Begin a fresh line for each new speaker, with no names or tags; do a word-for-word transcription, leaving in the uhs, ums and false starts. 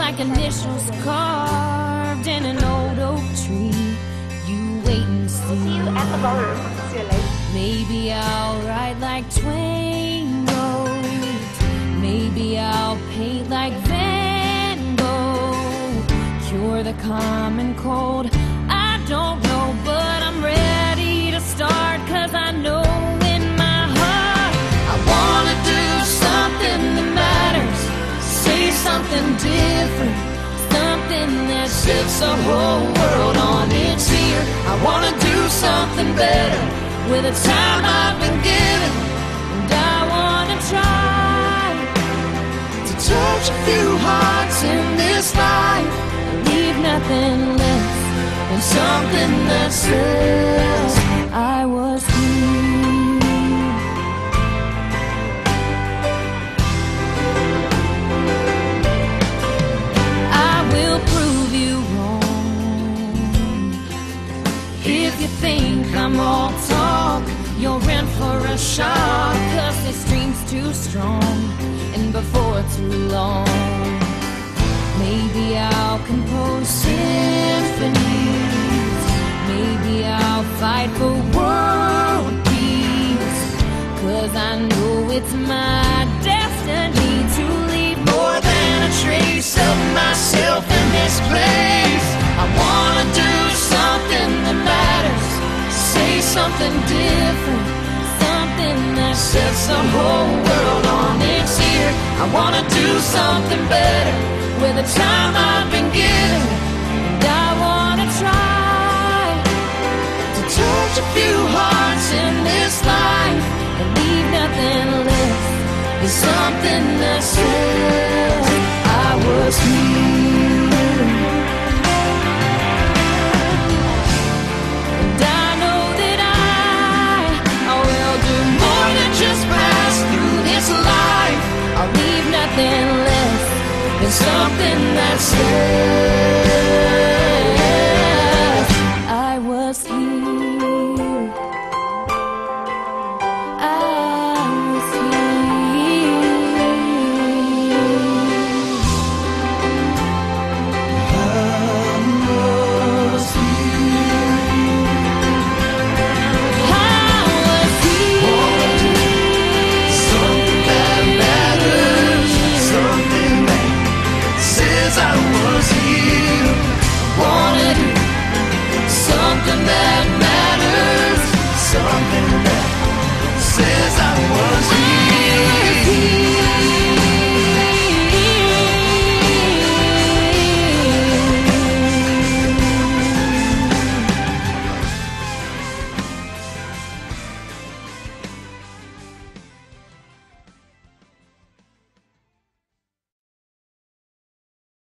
like initials carved in an old oak tree. You wait and see.
See you at the ballroom. See you later.
Maybe I'll write like Twain wrote. Maybe I'll paint like Van Gogh. Cure the common cold. I don't know, but I'm ready to start, 'cause I know in my heart I wanna do something that matters. Say something different, something that sets the whole world on its ear. I wanna do something better with the time I've been given, and I wanna try to touch a few hearts in this life and leave nothing less than something that says I was here. I will prove you wrong. If you think I'm all talk, you're in for a shock, 'cause this dream's too strong, and before too long maybe I'll compose symphonies. Maybe I'll fight for world peace, 'cause I know it's my destiny to leave more than a trace of myself in this place. I wanna do something that matters. Say something different, something that sets the whole world on its ear. I wanna do something better with the time I've been given, and I wanna try to touch a few hearts in this life and leave nothing less than something that says I was here. And I know that I, I will do more than just pass through this life. I'll leave nothing less than something that says